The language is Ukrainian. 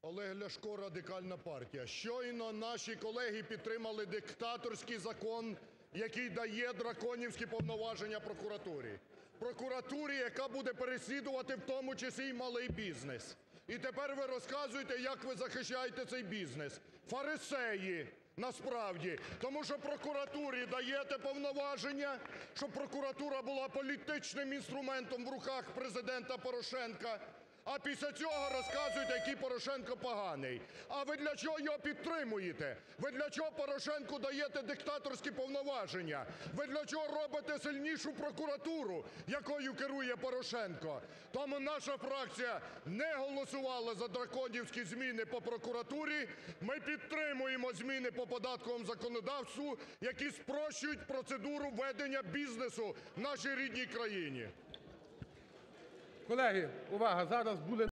Олег Ляшко, Радикальна партія. Щойно наші колеги підтримали диктаторський закон, який дає драконівські повноваження прокуратурі. Прокуратурі, яка буде переслідувати в тому числі і малий бізнес. І тепер ви розказуєте, як ви захищаєте цей бізнес. Фарисеї, насправді. Тому що прокуратурі даєте повноваження, щоб прокуратура була політичним інструментом в руках Президента Порошенка, а після цього розказуєте, який Порошенко поганий. А ви для чого його підтримуєте? Ви для чого Порошенку даєте диктаторські повноваження? Ви для чого робите сильнішу прокуратуру, якою керує Порошенко? Тому наша фракція не голосувала за драконівські зміни по прокуратурі. Ми підтримуємо зміни по податковому законодавству, які спрощують процедуру ведення бізнесу в нашій рідній країні. Колеги, увага! Зараз буде